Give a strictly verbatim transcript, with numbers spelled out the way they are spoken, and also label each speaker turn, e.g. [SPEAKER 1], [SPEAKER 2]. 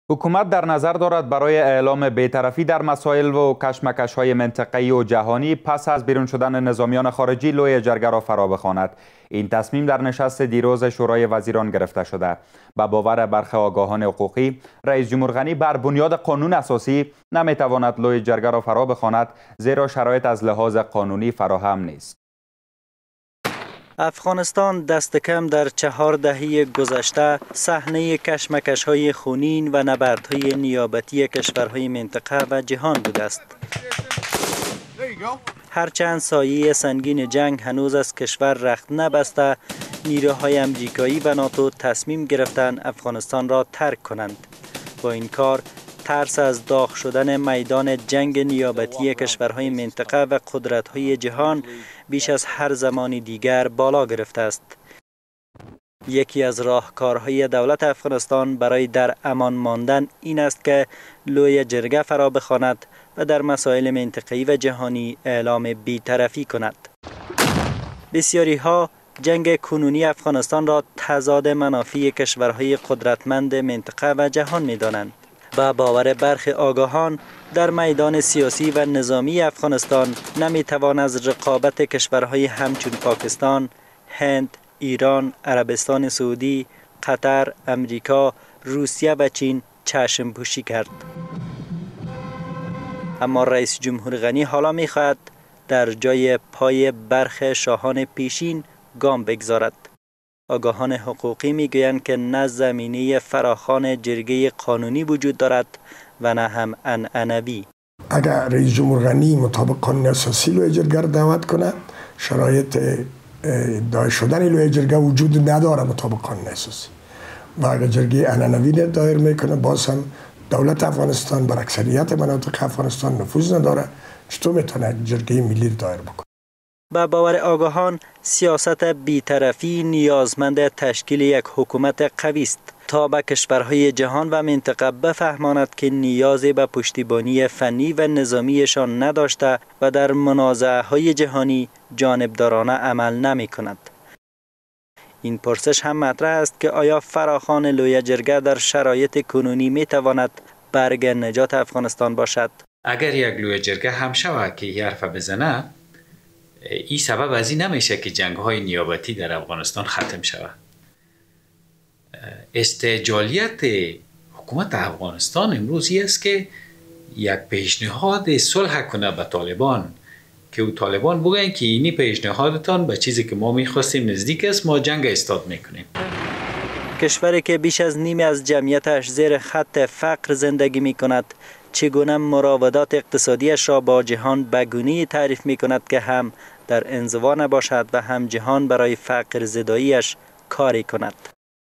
[SPEAKER 1] حکومت در نظر دارد برای اعلام بی‌طرفی در مسائل و کشمکش‌های منطقه‌ای و جهانی پس از بیرون شدن نظامیان خارجی لوی جرگه را فرا بخواند. این تصمیم در نشست دیروز شورای وزیران گرفته شده. به باور برخی آگاهان حقوقی، رئیس جمهور غنی بر بنیاد قانون اساسی نمی‌تواند لوی جرگه را فرا بخواند، زیرا شرایط از لحاظ قانونی فراهم نیست.
[SPEAKER 2] افغانستان دست کم در چهار دهه گذشته صحنه کشمکش‌های خونین و نبردهای نیابتی کشورهای منطقه و جهان بوده است. هرچند سایه سنگین جنگ هنوز از کشور رخت نبسته، نیروهای امریکایی و ناتو تصمیم گرفتند افغانستان را ترک کنند. با این کار ترس از داغ شدن میدان جنگ نیابتی کشورهای منطقه و قدرت‌های جهان بیش از هر زمان دیگر بالا گرفته است. یکی از راهکارهای دولت افغانستان برای در امان ماندن این است که لوی جرگه فرا بخواند و در مسائل منطقه‌ای و جهانی اعلام بی‌طرفی کند. بسیاری ها جنگ کنونی افغانستان را تضاد منافع کشورهای قدرتمند منطقه و جهان می‌دانند. با باور برخی آگاهان در میدان سیاسی و نظامی افغانستان نمیتوان از رقابت کشورهای همچون پاکستان، هند، ایران، عربستان سعودی، قطر، امریکا، روسیه و چین چشم پوشی کرد. اما رئیس جمهور غنی حالا میخواهد در جای پای برخی شاهان پیشین گام بگذارد. آگاهان حقوقی میگویند که نه زمینه فراخوان جرگه قانونی وجود دارد و نه هم عنعنوی.
[SPEAKER 3] اگر رئیس جمهور غنی مطابق قانون اساسی لوی جرگه را دعوت کند، شرایط دایر شدن لوی جرگه وجود نداره مطابق قانون اساسی. و اگر جرگه عنعنوی دایر میکنه، باز هم دولت افغانستان بر اکثریت مناطق افغانستان نفوذ نداره، چطور میتونه جرگه ملی دایر بکنه؟
[SPEAKER 2] با باور آگاهان سیاست بی‌طرفی نیازمند تشکیل یک حکومت قوی است تا به کشورهای جهان و منطقه بفهماند که نیازی به پشتیبانی فنی و نظامیشان نداشته و در منازعه‌های جهانی جانبدارانه عمل نمی کند. این پرسش هم مطرح است که آیا فراخوان لوی جرگه در شرایط کنونی می تواند برگ نجات افغانستان باشد؟
[SPEAKER 4] اگر یک لوی جرگه هم شود که این حرف بزنه، این سبب از این نمیشه که جنگ‌های نیابتی در افغانستان ختم شود. استعجالیت حکومت افغانستان امروز این است که یک پیشنهاد صلح کنه به طالبان که او طالبان بگن که اینی پیشنهادتان به چیزی که ما می‌خواستیم نزدیک است، ما جنگ استاد میکنیم.
[SPEAKER 2] کشوری که بیش از نیمی از جمعیتش زیر خط فقر زندگی میکند، چگونه مراودات اقتصادیش را با جهان به گونه‌ای تعریف می‌کند که هم در انزوا نباشد و هم جهان برای فقر زداییش کاری کند.